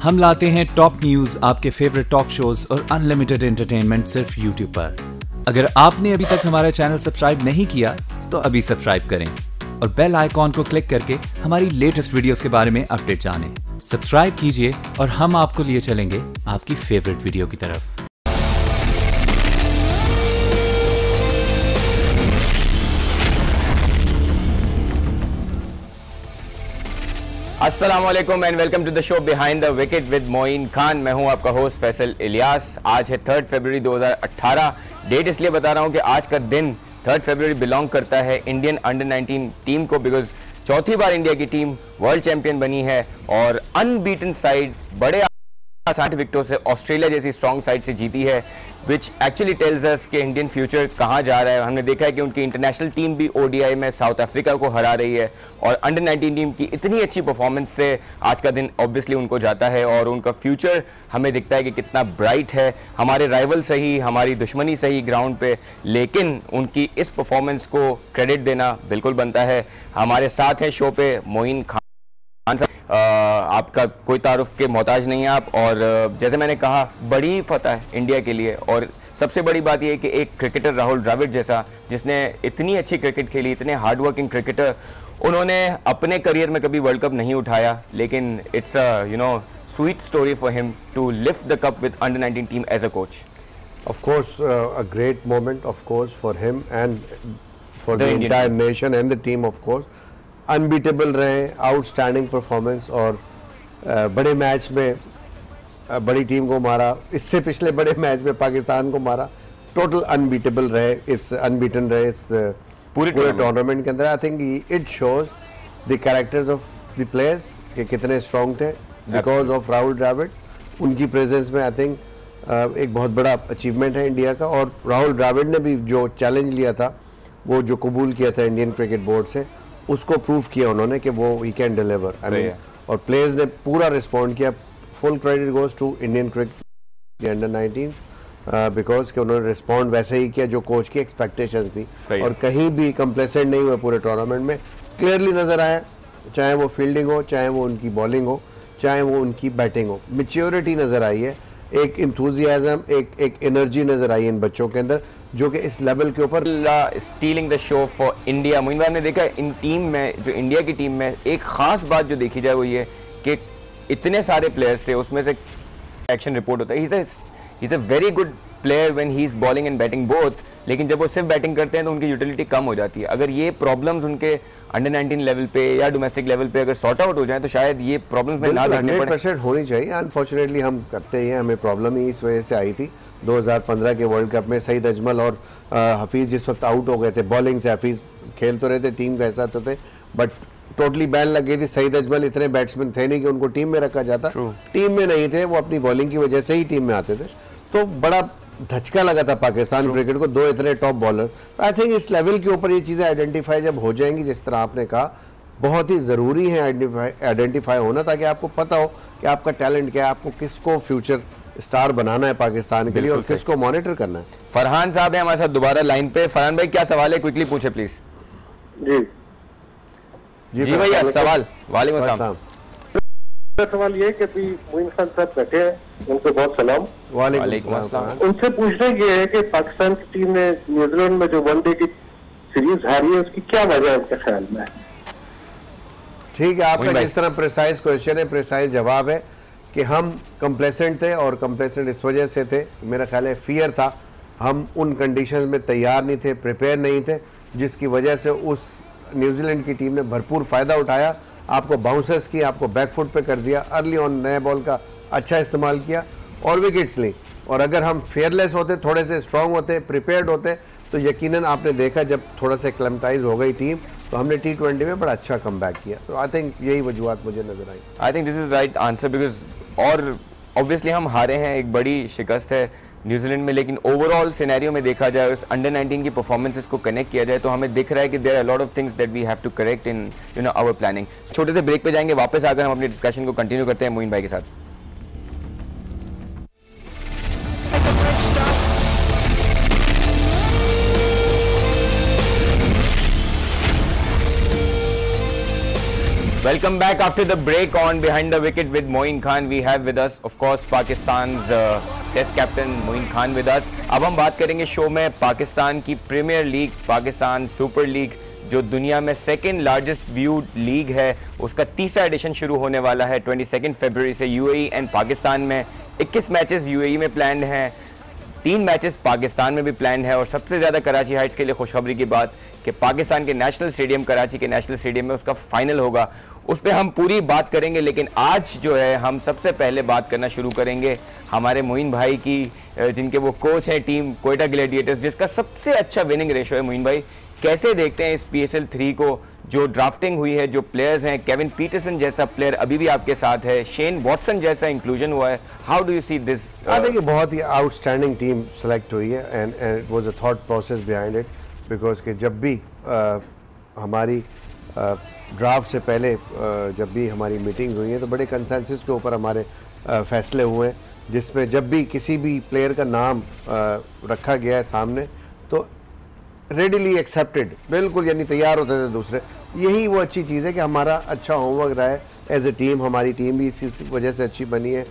हम लाते हैं टॉप न्यूज, आपके फेवरेट टॉक शोज और अनलिमिटेड एंटरटेनमेंट सिर्फ यूट्यूब पर। अगर आपने अभी तक हमारा चैनल सब्सक्राइब नहीं किया तो अभी सब्सक्राइब करें और बेल आइकॉन को क्लिक करके हमारी लेटेस्ट वीडियोस के बारे में अपडेट जानें। सब्सक्राइब कीजिए और हम आपको लिए चलेंगे आपकी फेवरेट वीडियो की तरफ। अस्सलामुअलैकुम and welcome to the show behind the wicket with Moin Khan. मैं हूं आपका होस्ट फैसल इलियास। आज है 3 फरवरी 2018। डेट इसलिए बता रहा हूं कि आज का दिन 3 फरवरी बिलोंग करता है इंडियन अंडर 19 टीम को, बिकॉज चौथी बार इंडिया की टीम वर्ल्ड चैंपियन बनी है और अनबीटन साइड बड़े 60 विकेटों से ऑस्ट्रेलिया जैसी स्ट्रॉन्ग साइड से जीती है, विच एक्चुअली टेल्स अस कि इंडियन फ्यूचर कहाँ जा रहा है। हमने देखा है कि उनकी इंटरनेशनल टीम भी ओडीआई में साउथ अफ्रीका को हरा रही है और अंडर 19 टीम की इतनी अच्छी परफॉर्मेंस से आज का दिन ऑब्वियसली उनको जाता है और उनका फ्यूचर हमें दिखता है कि कितना ब्राइट है। हमारे राइवल सही, हमारी दुश्मनी सही ग्राउंड पे, लेकिन उनकी इस परफॉर्मेंस को क्रेडिट देना बिल्कुल बनता है। हमारे साथ हैं शो पे मोइन खान साहब। आपका कोई तारुफ के मोहताज नहीं है आप, और जैसे मैंने कहा बड़ी फतह है इंडिया के लिए। और सबसे बड़ी बात यह है कि एक क्रिकेटर राहुल द्रविड़ जैसा, जिसने इतनी अच्छी क्रिकेट खेली, इतने हार्ड वर्किंग क्रिकेटर, उन्होंने अपने करियर में कभी वर्ल्ड कप नहीं उठाया, लेकिन it's a sweet story for him to lift the cup with under 19 team as a coach. Of course, a great moment, of course, for him and for the entire nation and the team, of course. Unbeatable रहे, outstanding performance और बड़े match में बड़ी team को मारा। इससे पिछले बड़े मैच में पाकिस्तान को मारा। टोटल अनबीटेबल रहे, अनबीटन रहे इस पूरे टूर्नामेंट के अंदर। I think it shows the characters of the players कि कितने स्ट्रॉन्ग थे बिकॉज ऑफ राहुल द्रविड़। उनकी प्रेजेंस में आई थिंक एक बहुत बड़ा अचीवमेंट है इंडिया का। और राहुल द्रविड़ ने भी जो चैलेंज लिया था, वो जो कबूल किया था इंडियन क्रिकेट बोर्ड से, उसको प्रूव किया उन्होंने कि वो ही कैन डिलीवर। और प्लेयर्स ने पूरा रिस्पॉन्ड किया। Full credit goes to Indian cricket under 19 because कि उन्होंने रिस्पॉन्ड वैसे ही किया जो कोच की एक्सपेक्टेशन थी और कहीं भी कंप्लेसेंट नहीं हुए पूरे टूर्नामेंट में। क्लियरली नजर आया, चाहे वो फील्डिंग हो, चाहे वो उनकी बॉलिंग हो, चाहे वो उनकी बैटिंग हो, मैच्योरिटी नजर आई है, एक इंथुजियाज्म, एक एनर्जी नजर आई इन बच्चों के अंदर जो कि इस लेवल के ऊपर stealing the show for India. Moin भाई, हमने देखा इन टीम में, जो इंडिया की टीम में एक खास बात जो देखी जाए वो ये कि इतने सारे प्लेयर्स थे, उसमें से एक्शन रिपोर्ट होता है। He is a very good player when he is bowling and batting both, लेकिन जब वो सिर्फ बैटिंग करते हैं तो उनकी यूटिलिटी कम हो जाती है। अगर ये प्रॉब्लम्स उनके अंडर 19 लेवल पे या डोमेस्टिक लेवल पे अगर सॉर्ट आउट हो जाए तो शायद ये प्रॉब्लम्स में ना देखने पड़े। 100% होनी चाहिए। अनफॉर्चुनेटली हम करते हैं, हमें प्रॉब्लम ही इस वजह से आई थी 2015 के वर्ल्ड कप में। सईद अजमल और हफीज़ जिस वक्त आउट हो गए थे बॉलिंग से, हफीज़ खेल तो रहे थे, टीम का हिस्सा तो थे, बट टोटली बैन लग गई थी। सईद अजमल इतने बैट्समैन थे नहीं कि उनको टीम में रखा जाता। टीम में नहीं थे, वो अपनी बॉलिंग की वजह से ही टीम में आते थे। तो बड़ा धचका लगा था पाकिस्तान क्रिकेट को, दो इतने टॉप बॉलर। आई थिंक इस लेवल के ऊपर ये चीज़ें आइडेंटिफाई जब हो जाएंगी, जिस तरह आपने कहा, बहुत ही ज़रूरी है आइडेंटिफाई होना, ताकि आपको पता हो कि आपका टैलेंट क्या है, आपको किसको फ्यूचर स्टार बनाना है पाकिस्तान के लिए और किसको मॉनिटर करना है। फरहान साहब है हमारे साथ दोबारा लाइन पे। फरहान भाई, क्या सवाल है, क्विकली पूछे प्लीज। जी भैया, सवाल। वालेकुम अस्सलाम। सवाल ये कि मोइन खान साहब बैठे हैं, उनसे बहुत सलाम। वालेकुम अस्सलाम। उनसे पूछना ये है कि पाकिस्तान की टीम ने न्यूजीलैंड में जो वनडे की सीरीज हारी है, उसकी क्या वजह है उनके ख्याल में? ठीक है, आपका जिस तरह प्रिसाइज क्वेश्चन है, प्रिसाइज जवाब है कि हम कंप्लेसेंट थे और कंप्लेसेंट इस वजह से थे, मेरा ख्याल है फियर था, हम उन कंडीशंस में तैयार नहीं थे, प्रिपेयर नहीं थे, जिसकी वजह से उस न्यूजीलैंड की टीम ने भरपूर फ़ायदा उठाया। आपको बाउंसर्स किया, आपको बैकफुट पे कर दिया, अर्ली ऑन नए बॉल का अच्छा इस्तेमाल किया और विकेट्स ली। और अगर हम फेयरलेस होते, थोड़े से स्ट्रॉन्ग होते, प्रिपेयर्ड होते, तो यकीनन आपने देखा जब थोड़ा सा एक्लेमेटाइज हो गई टीम, तो हमने T20 में बड़ा अच्छा कमबैक किया। तो आई थिंक यही वजूहत मुझे नजर आई। I think this is right answer, because और ऑब्वियसली हम हारे हैं, एक बड़ी शिकस्त है न्यूजीलैंड में, लेकिन ओवरऑल सिनेरियो में देखा जाए, उस अंडर 19 की परफॉर्मेंसेस को कनेक्ट किया जाए, तो हमें दिख रहा है कि there are lot of things that we have to correct in our planning. छोटे से ब्रेक पे जाएंगे, वापस आकर हम अपनी डिस्कशन को कंटिन्यू करते हैं मोइन भाई के साथ। Welcome back after the break on Behind the Wicket with Moeen Khan. We have with us, of course, Pakistan's Test Captain Moeen Khan with us. अब हम बात करेंगे शो में पाकिस्तान की premier league, Pakistan super league, जो दुनिया में सेकेंड लार्जेस्ट व्यूड लीग है, उसका तीसरा एडिशन शुरू होने वाला है 22 फरवरी से यूएई एंड पाकिस्तान में। 21 मैचेस यूएई में प्लान हैं, 3 मैचेस पाकिस्तान में भी प्लान है और सबसे ज़्यादा कराची हाइट्स के लिए खुशखबरी की बात कि पाकिस्तान के नेशनल स्टेडियम, कराची के नेशनल स्टेडियम में उसका फाइनल होगा। उस पर हम पूरी बात करेंगे, लेकिन आज जो है हम सबसे पहले बात करना शुरू करेंगे हमारे मोइन भाई की, जिनके वो कोच हैं टीम क्वेटा ग्लैडिएटर्स, जिसका सबसे अच्छा विनिंग रेशो है। मोइन भाई, कैसे देखते हैं इस PSL 3 को, जो ड्राफ्टिंग हुई है, जो प्लेयर्स हैं, केविन पीटरसन जैसा प्लेयर अभी भी आपके साथ है, शेन वॉटसन जैसा इंक्लूजन हुआ है, how do you see this? I think बहुत ही आउटस्टैंडिंग टीम सेलेक्ट हुई है and it was a thought process behind it, because कि जब भी हमारी ड्राफ्ट से पहले जब भी हमारी मीटिंग हुई है तो बड़े कंसेंसस के ऊपर हमारे फैसले हुए हैं, जिसमें जब भी किसी भी प्लेयर का नाम रखा गया है सामने तो रेडिली एक्सेप्टेड, बिल्कुल यानी तैयार होते थे दूसरे। यही वो अच्छी चीज़ है कि हमारा अच्छा होमवर्क रहा है एज ए टीम, हमारी टीम भी इसी वजह से अच्छी बनी है।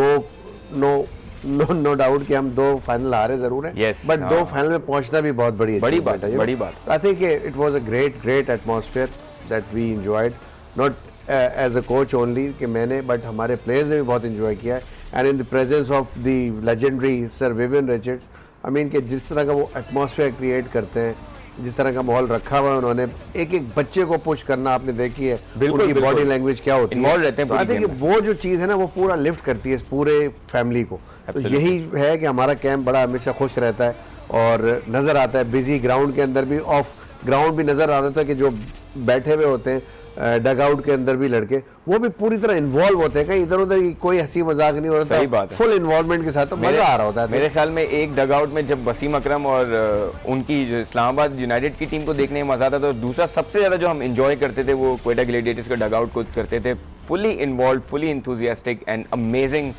नो डाउट कि हम 2 फाइनल हारे जरूर हैं, बट 2 फाइनल में पहुंचना भी बहुत बड़ी बात है। बड़ी बात। I think it was a great atmosphere that we enjoyed, not as a coach only कि मैंने, बट हमारे प्लेयर्स ने भी बहुत एंजॉय किया है। And in the presence of the legendary sir Vivian Richards, I mean कि जिस तरह का वो एटमॉस्फेयर क्रिएट करते हैं, जिस तरह का माहौल रखा हुआ है उन्होंने, एक बच्चे को पुश करना आपने देखी है, उनकी बॉडी लैंग्वेज क्या होती है, तो आई थिंक वो जो चीज़ है ना वो पूरा लिफ्ट करती है इस पूरे फैमिली को। तो यही है कि हमारा कैंप बड़ा हमेशा खुश रहता है और नज़र आता है बिजी ग्राउंड के अंदर भी, ऑफ ग्राउंड भी नज़र आ रहा था कि जो बैठे हुए होते हैं डग आउट के अंदर भी लड़के, वो भी पूरी तरह इन्वॉल्व होते हैं, कहीं इधर उधर कोई हंसी मजाक नहीं हो रहा, सही बात है, फुल इन्वॉल्वमेंट के साथ, तो मजा आ रहा होता है। मेरे ख्याल में एक डग आउट में जब वसीम अकरम और उनकी जो इस्लामाबाद यूनाइटेड की टीम को देखने में मजा आता था, तो दूसरा सबसे ज़्यादा जो हम इंजॉय करते थे वो क्वेटा ग्लैडिएटर्स का डग आउट को करते थे, fully involve, fully enthusiastic and amazing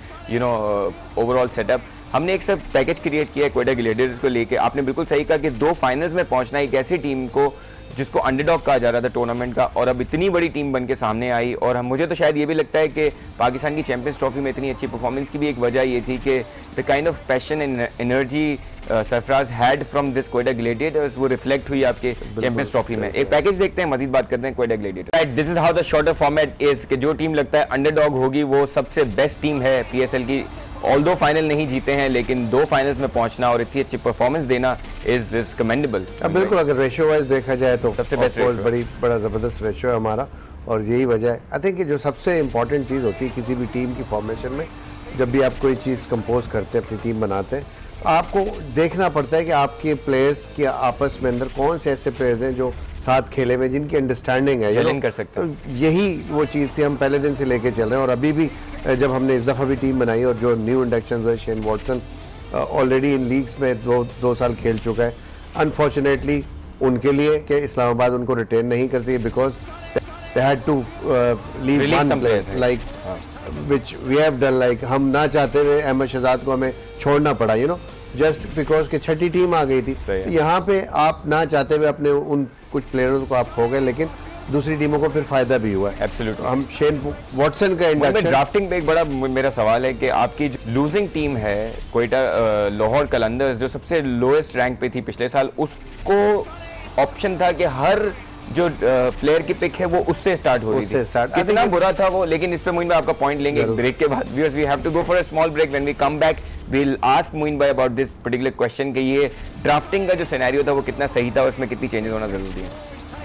overall setup. हमने एक सब पैकेज क्रिएट किया है क्वेटा ग्लैडिएटर्स को लेके। आपने बिल्कुल सही कहा कि 2 फाइनल्स में पहुंचना एक ऐसी टीम को जिसको अंडरडॉग कहा जा रहा था टूर्नामेंट का, और अब इतनी बड़ी टीम बन के सामने आई। और मुझे तो शायद ये भी लगता है कि पाकिस्तान की चैंपियंस ट्रॉफी में इतनी अच्छी परफॉर्मेंस की भी एक वजह ये थी कि the kind of passion and energy Sarfaraz had from this Quetta gladiators, वो रिफ्लेक्ट हुई आपके चैंपियंस ट्रॉफी में। एक पैकेज देखते हैं, मजीद बात करते हैं Quetta gladiators. This is how the shorter format is, कि जो टीम लगता है अंडरडॉग होगी वो सबसे बेस्ट टीम है PSL की। ऑल्दो फाइनल नहीं जीते हैं, लेकिन 2 फाइनल्स में पहुंचना और इतनी अच्छी परफॉर्मेंस देना इज कमेंडेबल। बिल्कुल, अगर रेशियो वाइज देखा जाए तो सबसे बेस्ट बड़ा ज़बरदस्त रेशियो है हमारा, और यही वजह है। आई थिंक कि जो सबसे इंपॉर्टेंट चीज़ होती है किसी भी टीम की फॉर्मेशन में, जब भी आप कोई चीज़ कंपोज करते हैं, अपनी टीम बनाते हैं, आपको देखना पड़ता है कि आपके प्लेयर्स के आपस में अंदर कौन से ऐसे प्लेयर्स हैं जो साथ खेले में, जिनकी अंडरस्टैंडिंग है, जेलिंग कर सकते हैं। यही वो चीज़ थी, हम पहले दिन से लेके चल रहे हैं। और अभी भी जब हमने इस दफ़ा भी टीम बनाई और जो न्यू इंडक्शन हुए, Shane Watson already in leagues में 2 साल खेल चुका है। अनफॉर्चुनेटली उनके लिए कि इस्लामाबाद उनको रिटेन नहीं कर सकी, because they had to leave one player like which we have done, like हम ना चाहते हुए अहमद शहजाद को हमें छोड़ना पड़ा, जस्ट बिकॉज कि 6ठी टीम आ गई थी। तो यहाँ पे आप ना चाहते हुए अपने उन कुछ प्लेयरों को आप खो गए, लेकिन दूसरी टीमों को फिर फायदा भी हुआ है। एब्सोल्युटली। हम शेन वॉटसन का इंडक्शन, ड्राफ्टिंग पे एक बड़ा मेरा सवाल है कि आपकी जो लूजिंग टीम है क्वेटा लाहौर कलंदर्स, जो सबसे लोएस्ट रैंक पे थी पिछले साल, उसको ऑप्शन था कि हर जो प्लेयर की पिक है वो उससे स्टार्ट हो रही थी। कितना बुरा था वो, लेकिन इस पे मोइन भाई आपका पॉइंट लेंगे ब्रेक के बाद। Viewers, we have to go for a small break. When we come back we will ask Moin भाई अबाउट दिस पर्टिकुलर क्वेश्चन कि ये ड्राफ्टिंग का जो सिनेरियो था वो कितना सही था और उसमें कितनी चेंजेस होना जरूरी है।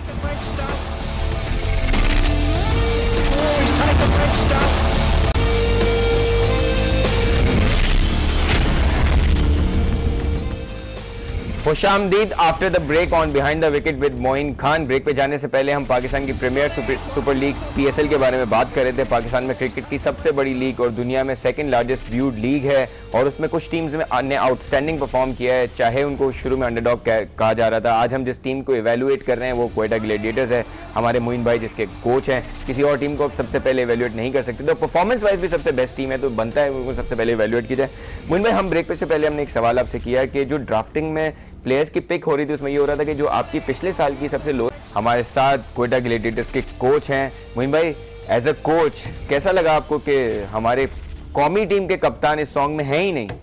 खुशामदीद after the break on behind the wicket with Moin Khan. Break पे जाने से पहले हम पाकिस्तान की प्रीमियर सुपर लीग PSL के बारे में बात कर रहे थे। पाकिस्तान में क्रिकेट की सबसे बड़ी लीग और दुनिया में सेकंड लार्जेस्ट व्यूड लीग है, और उसमें कुछ टीम्स ने आउटस्टैंडिंग परफॉर्म किया है, चाहे उनको शुरू में अंडरडॉग कहा जा रहा था। आज हम जिस टीम को इवेल्युएट कर रहे हैं वो क्वेटा ग्लैडिएटर्स है, हमारे मोइन भाई जिसके कोच हैं। किसी और टीम को सबसे पहले इवेल्युएट नहीं कर सकते, तो परफॉर्मेंस वाइज भी सबसे बेस्ट टीम है, तो बनता है उनको सबसे पहले इवेल्युएट की जाए। मोइन भाई, हम ब्रेक पे से पहले हमने एक सवाल आपसे किया कि जो ड्राफ्टिंग में प्लेयर्स की पिक हो रही थी उसमें ये हो रहा था कि जो आपकी पिछले साल की सबसे लो हमारे साथ क्वेटा ग्लैडिएटर्स के कोच हैं। मोइन भाई, एज अ कोच कैसा लगा आपको कि हमारे कौमी टीम के कप्तान इस सॉन्ग में है ही नहीं?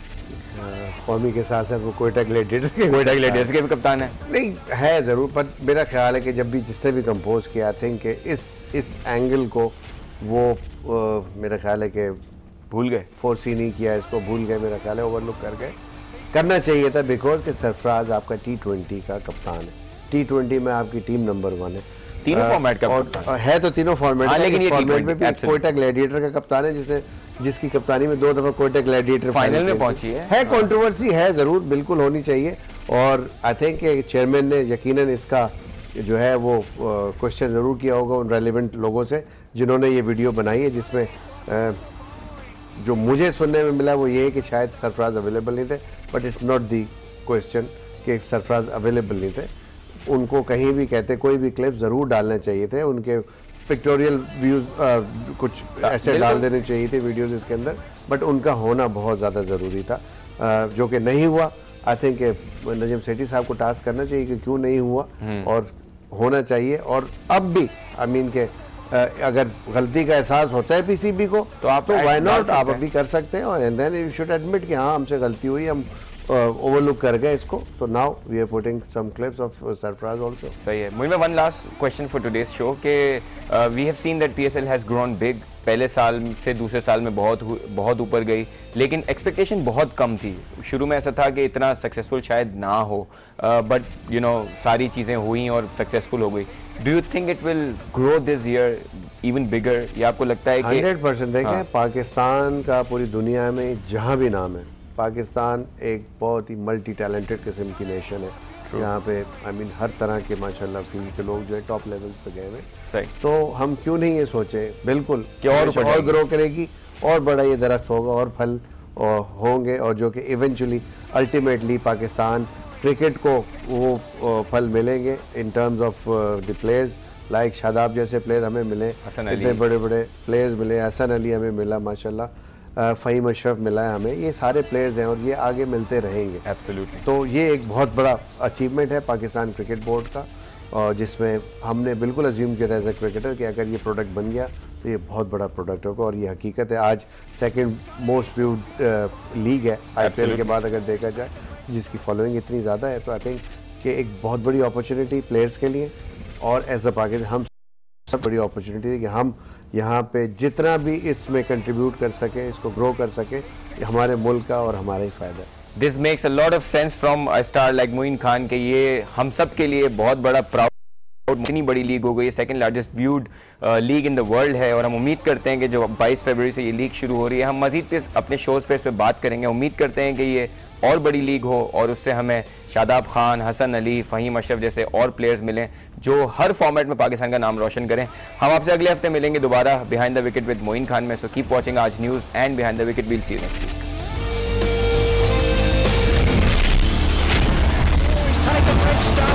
कौमी के साथ साथ वो क्वेटा ग्लैडिएटर्स के भी कप्तान है। नहीं है ज़रूर, पर मेरा ख्याल है कि जब भी जिसने भी कंपोज किया, आई थिंक इस एंगल को वो मेरा ख्याल है कि भूल गए, फोर्सी नहीं किया, इसको भूल गए, मेरा ख्याल है ओवरलुक कर गए। करना चाहिए था, बिकॉज कि सरफराज आपका T20 का कप्तान है, T20 में आपकी टीम नंबर 1 है, तीनों फॉर्मेट का और है तो तीनों फॉर्मेट। लेकिन ये फॉर्मेट में भी क्वेटा ग्लैडिएटर का कप्तान है, जिसकी कप्तानी में 2 दफा क्वेटा ग्लेडिएटर फाइनल में पहुंची है। कंट्रोवर्सी है ज़रूर, बिल्कुल होनी चाहिए, और आई थिंक चेयरमैन ने यकीनन इसका जो है वो क्वेश्चन ज़रूर किया होगा उन रेलिवेंट लोगों से जिन्होंने ये वीडियो बनाई है, जिसमें जो मुझे सुनने में मिला वो ये है कि शायद सरफराज अवेलेबल नहीं थे, but it's not the question कि सरफराज अवेलेबल नहीं थे। उनको कहीं भी कहते कोई भी क्लिप ज़रूर डालने चाहिए थे, उनके पिक्टोरियल व्यूज़ कुछ ऐसे डाल देने चाहिए थे वीडियोज़ इसके अंदर, बट उनका होना बहुत ज़्यादा ज़रूरी था, जो कि नहीं हुआ। आई थिंक नजीम सेठी साहब को टास्क करना चाहिए कि क्यों नहीं हुआ, और होना चाहिए। और अब भी आई मीन के अगर गलती का एहसास होता है पीसीबी को तो आप तो व्हाई नॉट आप अभी कर सकते हैं, और and then you should admit कि हाँ हमसे गलती हुई, हम ओवरलुक कर गए इसको। So now we are putting some clips of Sarfaraz also. सही है। मुझे one last question for today's show कि we have seen that PSL has grown big, पहले साल से दूसरे साल में बहुत ऊपर गई, लेकिन एक्सपेक्टेशन बहुत कम थी। शुरू में ऐसा था कि इतना सक्सेसफुल शायद ना हो, बट यू नो सारी चीज़ें हुई और सक्सेसफुल हो गई। Do you think it will grow this year even bigger, या आपको लगता है कि 100% देखें पाकिस्तान का पूरी दुनिया में जहाँ भी नाम है, पाकिस्तान एक बहुत ही मल्टी टैलेंटेड किस्म की नेशन है, यहाँ पे आई मीन हर तरह के माशाल्लाह फील्ड के लोग जो है टॉप लेवल्स पे गए हुए। तो हम क्यों नहीं ये सोचे बिल्कुल कि और ग्रो करेगी, और बड़ा ये दरख्त होगा, और फल होंगे, और जो कि इवेंचुअली अल्टीमेटली पाकिस्तान क्रिकेट को वो फल मिलेंगे in terms of the players, like Shadab जैसे प्लेयर हमें मिले, इतने बड़े बड़े प्लेयर्स मिले, हसन अली हमें मिला माशाल्लाह, फ़हीम अशरफ मिला है हमें, ये सारे प्लेयर्स हैं और ये आगे मिलते रहेंगे। एब्सोल्युटली। तो ये एक बहुत बड़ा अचीवमेंट है पाकिस्तान क्रिकेट बोर्ड का, और जिसमें हमने बिल्कुल अज्यूम किया था एज ए क्रिकेटर कि अगर ये प्रोडक्ट बन गया तो ये बहुत बड़ा प्रोडक्ट होगा, और ये हकीकत है। आज सेकंड मोस्ट व्यूड लीग है IPL के बाद अगर देखा जाए, जिसकी फॉलोइंग इतनी ज़्यादा है, तो आई थिंक कि एक बहुत बड़ी अपॉर्चुनिटी प्लेयर्स के लिए, और एज अ पाकिस्तान हम सब बड़ी अपॉर्चुनिटी है कि हम यहाँ पे जितना भी इसमें कंट्रीब्यूट कर सके, इसको ग्रो कर सके, हमारे मुल्क का और हमारा ही फ़ायदा है। This makes a lot of sense from a star like Moin Khan के ये हम सब के लिए बहुत बड़ा प्राउड, इतनी बड़ी लीग हो गई है, second largest viewed league in the world है, और हम उम्मीद करते हैं कि जो 22 फरवरी से ये लीग शुरू हो रही है, हम मजीद पे अपने शोज़ पे इस पर बात करेंगे। उम्मीद करते हैं कि ये और बड़ी लीग हो, और उससे हमें शादाब खान, हसन अली, फ़हीम अशरफ जैसे और प्लेयर्स मिलें जो हर फॉर्मेट में पाकिस्तान का नाम रोशन करें। हम आपसे अगले हफ्ते मिलेंगे दोबारा behind the wicket with Moin Khan में। So keep watching Aaj news and behind the wicket. We'll see you next week.